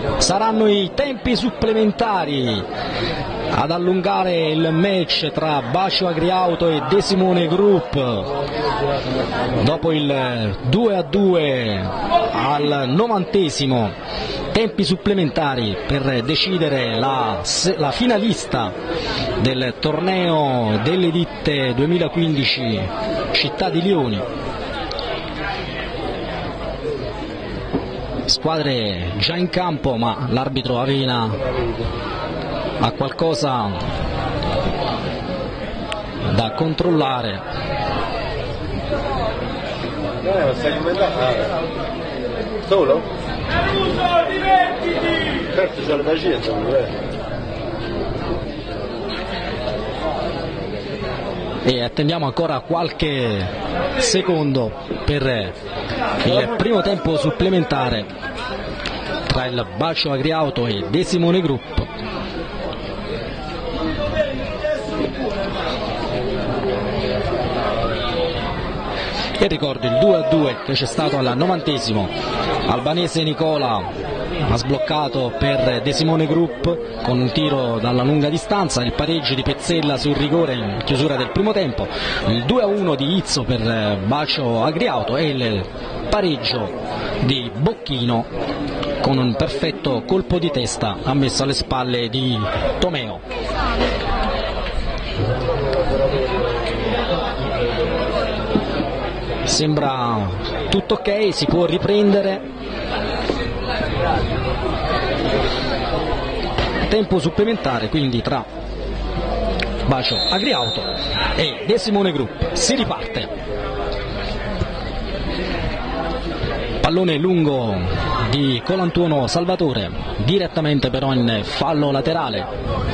Saranno i tempi supplementari ad allungare il match tra Bacio Agriauto e De Simone Group. Dopo il 2-2 al 90°, tempi supplementari per decidere la finalista del torneo delle ditte 2015 Città di Lioni. Squadre già in campo, ma l'arbitro Arena ha qualcosa da controllare. Solo? Certo, c'è la pazienza. E attendiamo ancora qualche secondo per il primo tempo supplementare tra il Bacio Agriauto e De Simone Group. E ricordo il 2-2 che c'è stato al 90°, Albanese Nicola ha sbloccato per De Simone Group con un tiro dalla lunga distanza, il pareggio di Pezzella sul rigore in chiusura del primo tempo, il 2-1 di Izzo per Bacio Agriauto e il pareggio di Bocchino con un perfetto colpo di testa ammesso alle spalle di Tomeo. Sembra tutto ok, si può riprendere. Tempo supplementare quindi tra Bacio Agriauto e De Simone Group. Si riparte. Pallone lungo di Colantuono Salvatore, direttamente però in fallo laterale.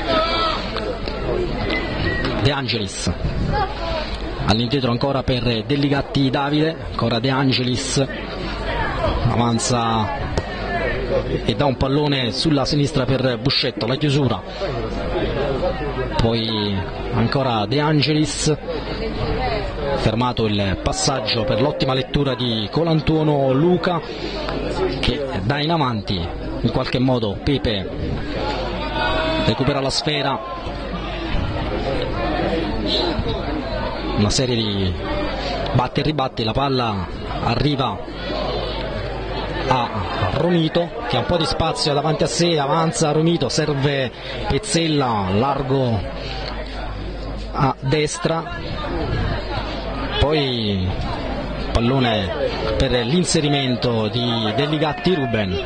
De Angelis. All'indietro ancora per Delligatti Davide, ancora De Angelis, avanza e dà un pallone sulla sinistra per Buscetto, la chiusura. Poi ancora De Angelis, fermato il passaggio per l'ottima lettura di Colantuono Luca che dà in avanti, in qualche modo Pepe recupera la sfera. Una serie di batte e ribatti, la palla arriva a Romito che ha un po' di spazio davanti a sé, avanza Romito, serve Pezzella, largo a destra, poi pallone per l'inserimento di Delligatti Ruben,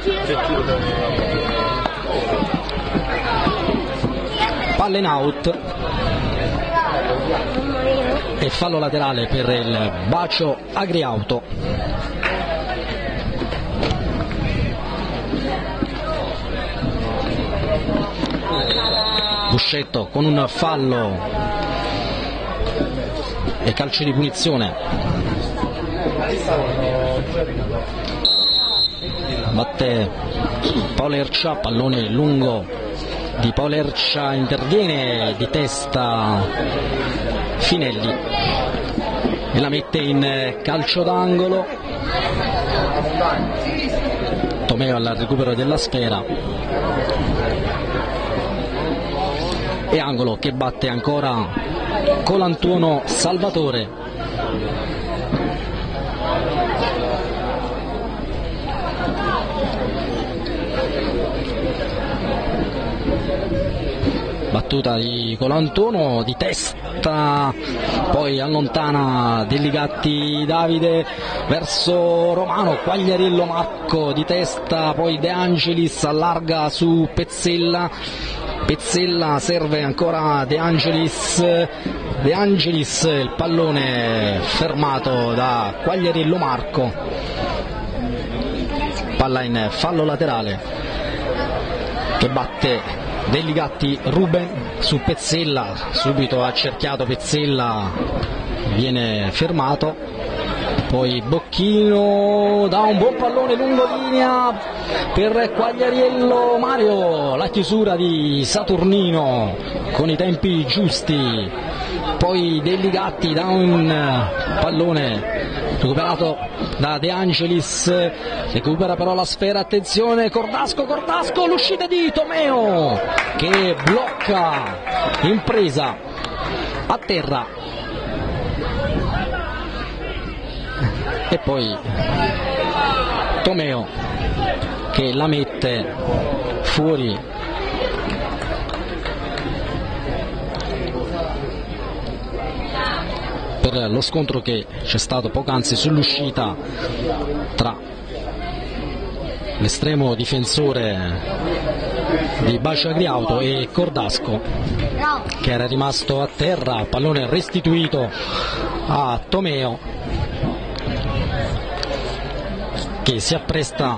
palla in out e fallo laterale per il Bacio Agriauto. Buscetto con un fallo e calcio di punizione. Batte Paulercia, pallone lungo di Paulercia, interviene di testa Finelli e la mette in calcio d'angolo. Tomeo al recupero della sfera e angolo che batte ancora Colantuono Salvatore. Battuta di Colantuono di testa, poi allontana Delligatti Davide verso Romano, Quagliariello Marco di testa, poi De Angelis allarga su Pezzella, Pezzella serve ancora De Angelis, il pallone fermato da Quagliariello Marco, palla in fallo laterale che batte Delligatti Ruben su Pezzella, subito accerchiato Pezzella, viene fermato, poi Bocchino dà un buon pallone lungo linea per Quagliariello Mario, la chiusura di Saturnino con i tempi giusti poi Delligatti da un pallone recuperato da De Angelis, recupera però la sfera, attenzione, Cordasco, l'uscita di Tomeo che blocca in presa a terra e poi Tomeo che la mette fuori per lo scontro che c'è stato poc'anzi sull'uscita tra l'estremo difensore di Bacio Agriauto e Cordasco, che era rimasto a terra, pallone restituito a Tomeo che si appresta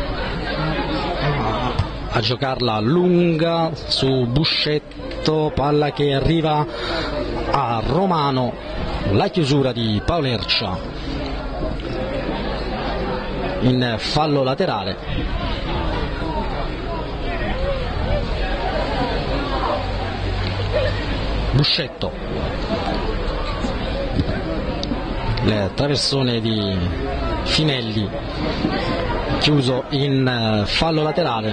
a giocarla lunga su Buscetto, palla che arriva a Romano, la chiusura di Paulercia in fallo laterale. Buscetto, le traversone di Finelli, chiuso in fallo laterale.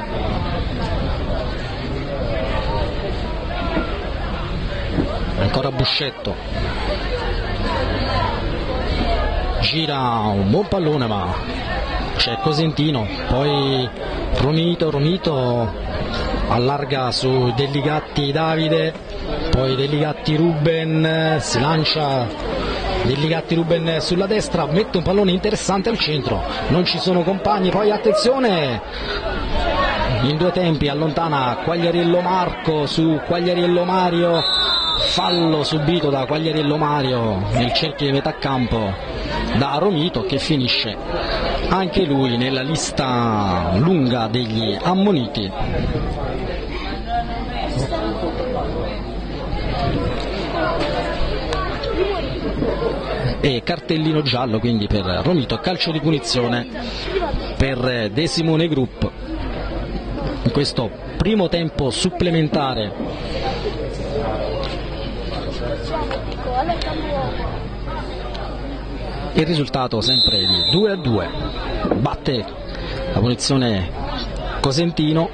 Ancora Buscetto, gira un buon pallone ma c'è Cosentino, poi Romito allarga su Delligatti Davide, poi Delligatti Ruben, si lancia Delligatti Ruben sulla destra, mette un pallone interessante al centro, non ci sono compagni, poi attenzione, in due tempi allontana Quagliariello Marco su Quagliariello Mario, fallo subito da Quagliariello Mario nel cerchio di metà campo da Romito, che finisce anche lui nella lista lunga degli ammoniti. E cartellino giallo quindi per Romito, calcio di punizione per De Simone Group in questo primo tempo supplementare. Il risultato sempre di 2-2, batte la punizione Cosentino,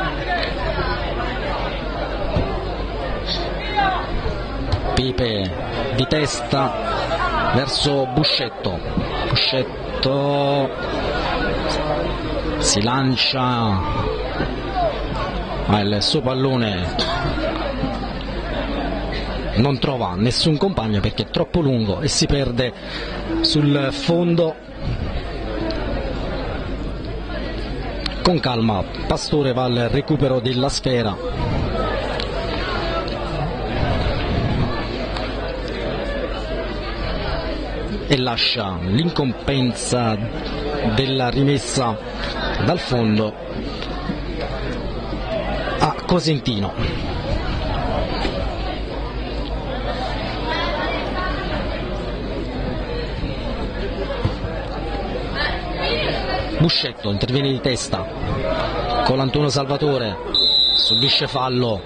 Pipe di testa verso Buscetto si lancia, ma il suo pallone non trova nessun compagno perché è troppo lungo e si perde sul fondo. Con calma Pastore va al recupero della sfera, e lascia l'incombenza della rimessa dal fondo a Cosentino. Buscetto interviene di testa, Colantuono Salvatore subisce fallo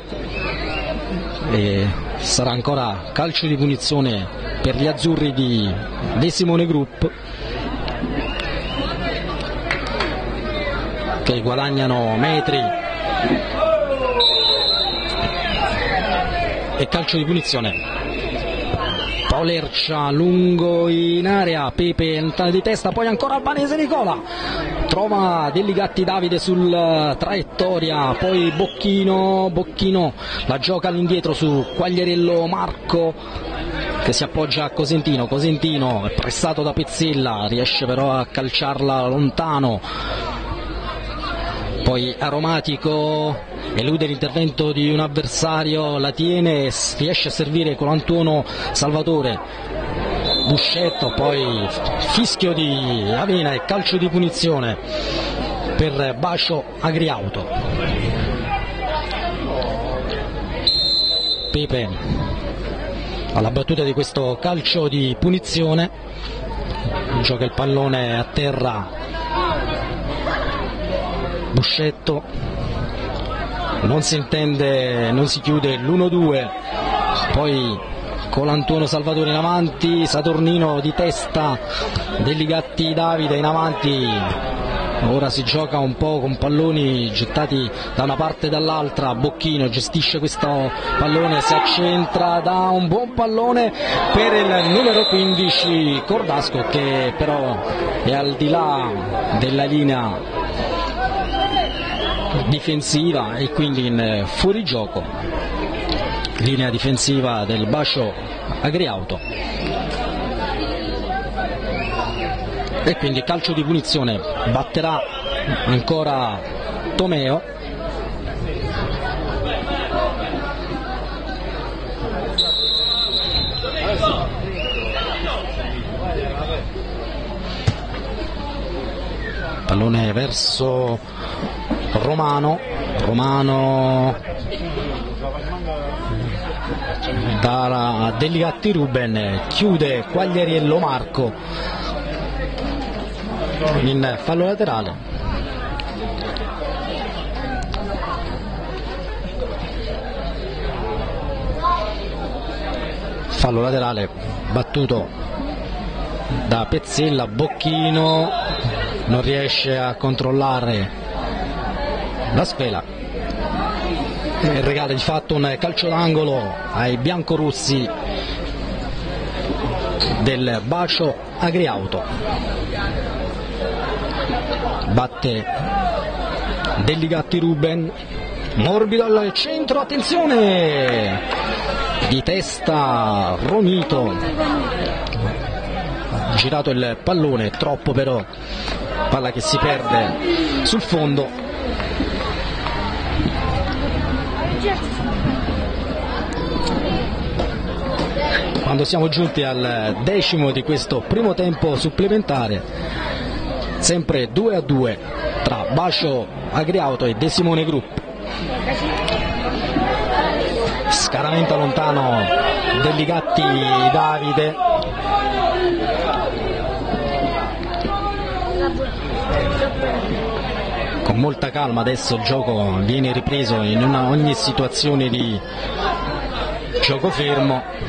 e sarà ancora calcio di punizione per gli azzurri di De Simone Group, che guadagnano metri, e calcio di punizione. Paulercia lungo in area, Pepe entra di testa, poi ancora Albanese Nicola, trova Delligatti Davide sul traiettoria, poi Bocchino la gioca all'indietro su Quagliariello Marco, che si appoggia a Cosentino è pressato da Pezzella, riesce però a calciarla lontano, poi Aromatico elude l'intervento di un avversario, la tiene, riesce a servire Colantuono Salvatore, Buscetto, poi fischio di Avena e calcio di punizione per Bacio Agriauto. Pepe alla battuta di questo calcio di punizione, gioca il pallone a terra Buscetto, non si intende, non si chiude l'1-2, poi Colantuono Salvatore in avanti, Saturnino di testa, Deligatti Davide in avanti. Ora si gioca un po' con palloni gettati da una parte e dall'altra. Bocchino gestisce questo pallone, si accentra, da un buon pallone per il numero 15 Cordasco, che però è al di là della linea difensiva e quindi in fuorigioco, linea difensiva del Bascio Agriauto. E quindi calcio di punizione, batterà ancora Tomeo. Pallone verso Romano da Deligatti Ruben, chiude Quagliariello Marco in fallo laterale. Fallo laterale battuto da Pezzella. Bocchino non riesce a controllare la sfera e regala di fatto un calcio d'angolo ai biancorossi del Bascio Agriauto. Batte Deligatti Ruben, morbido al centro, attenzione, di testa Romito, girato il pallone, troppo però, palla che si perde sul fondo. Quando siamo giunti al 10° di questo primo tempo supplementare, sempre 2-2 tra Bascio Agriauto e De Simone Group. Scaramenta lontano Deligatti Davide, con molta calma adesso il gioco viene ripreso in ogni situazione di gioco fermo.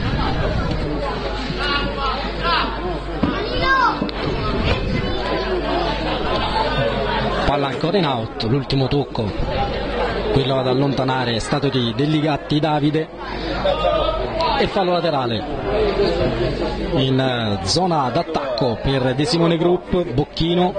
Palla ancora in out, l'ultimo tocco, quello ad allontanare, è stato di Deligatti Davide, e fallo laterale in zona d'attacco per De Simone Group. Bocchino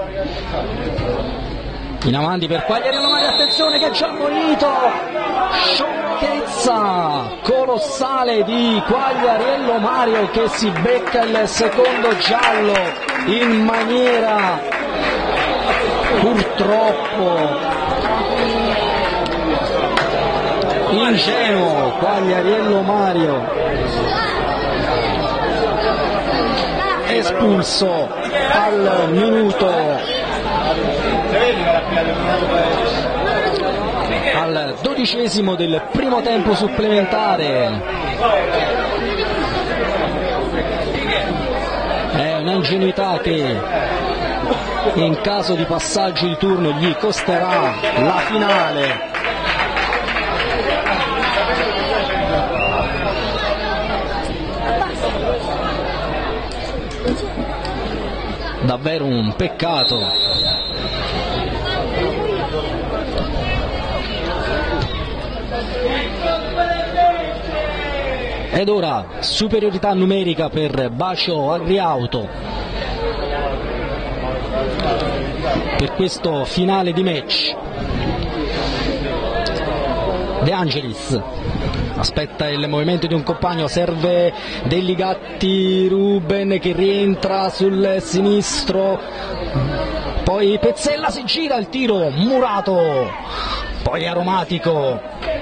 in avanti per Quagliariello Mario, attenzione che c'è ammonito, sciocchezza colossale di Quagliariello Mario che si becca il secondo giallo in maniera purtroppo ingenuo. Quagliariello Mario espulso al minuto, al 12° del primo tempo supplementare. È un'ingenuità che in caso di passaggio di turno gli costerà la finale. Davvero un peccato. Ed ora superiorità numerica per Bascio Agriauto per questo finale di match. De Angelis aspetta il movimento di un compagno, serve Deligatti Ruben che rientra sul sinistro, poi Pezzella si gira, il tiro murato, poi Aromatico,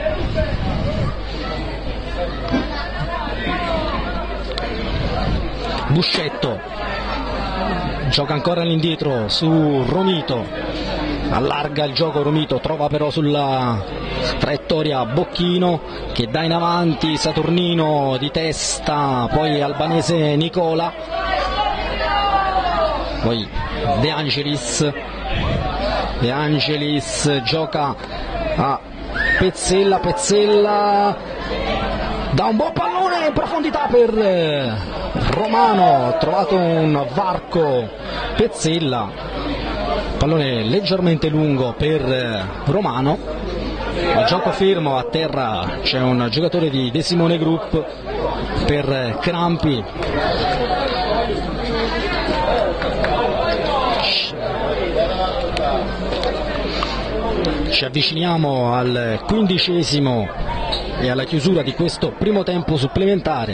Buscetto gioca ancora all'indietro su Romito, allarga il gioco Romito, trova però sulla traiettoria Bocchino che dà in avanti, Saturnino di testa, poi Albanese Nicola, poi De Angelis gioca a Pezzella Da un buon pallone in profondità per Romano, ha trovato un varco Pezzella, pallone leggermente lungo per Romano, a gioco fermo a terra c'è un giocatore di De Simone Group per Crampi. Ci avviciniamo al 15° e alla chiusura di questo primo tempo supplementare.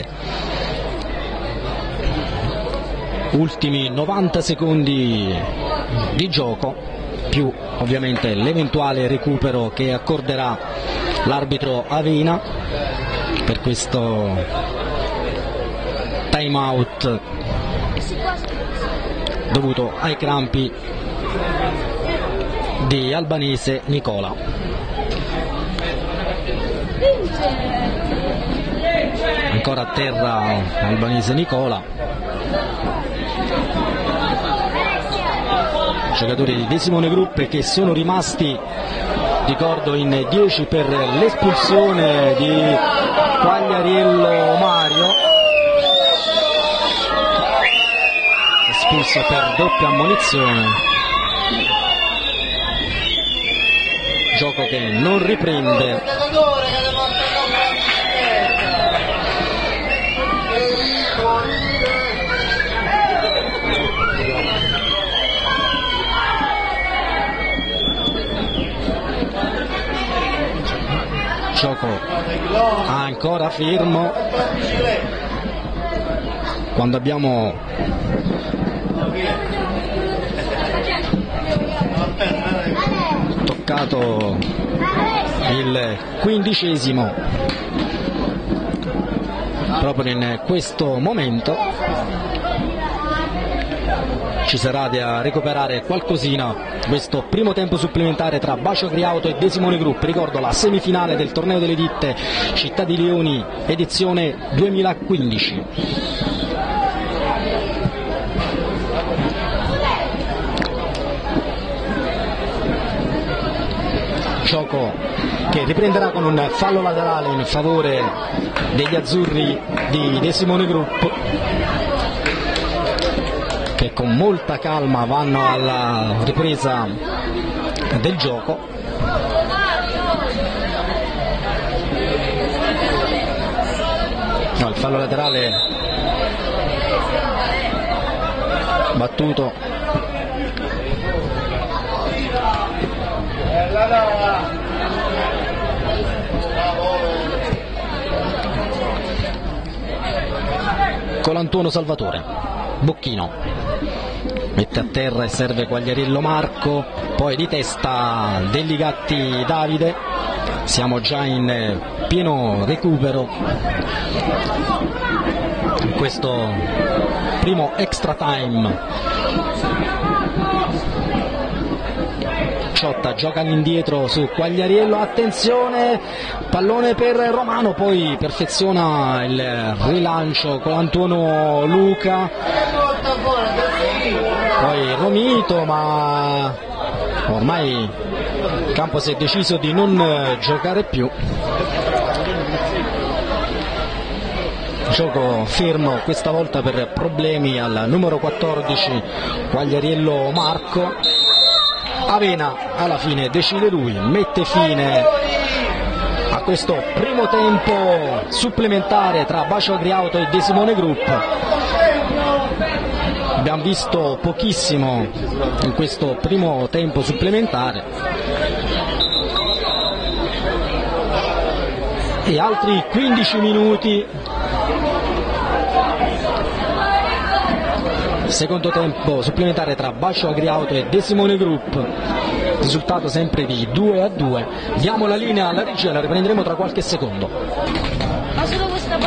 Ultimi 90 secondi di gioco, più ovviamente l'eventuale recupero che accorderà l'arbitro Avena per questo time out dovuto ai crampi di Albanese Nicola. Ancora a terra Albanese Nicola, giocatori di De Simone Group che sono rimasti, ricordo, in 10 per l'espulsione di Quagliariello Mario, espulso per doppia ammonizione, gioco che non riprende. Gioco ancora fermo quando abbiamo toccato il 15°, proprio in questo momento ci sarà da recuperare qualcosina questo primo tempo supplementare tra Bacio Agriauto e De Simone Group. Ricordo la semifinale del torneo delle ditte Città di Lioni edizione 2015. Gioco che riprenderà con un fallo laterale in favore degli azzurri di De Simone Group, che con molta calma vanno alla ripresa del gioco. No, il fallo laterale battuto Colantuono Salvatore. Bocchino mette a terra e serve Quagliariello Marco, poi di testa Delligatti Davide. Siamo già in pieno recupero in questo primo extra time. Ciotta gioca all'indietro su Quagliariello, attenzione, pallone per Romano, poi perfeziona il rilancio Colantuono Luca, poi Romito, ma ormai il campo si è deciso di non giocare più. Gioco fermo questa volta per problemi al numero 14 Quagliariello Marco. Avena alla fine decide lui, mette fine a questo primo tempo supplementare tra Bacio Agriauto e De Simone Group. Abbiamo visto pochissimo in questo primo tempo supplementare e altri 15 minuti. Secondo tempo supplementare tra Bacio Agriauto e De Simone Group, risultato sempre di 2-2. Diamo la linea alla regia, la riprenderemo tra qualche secondo.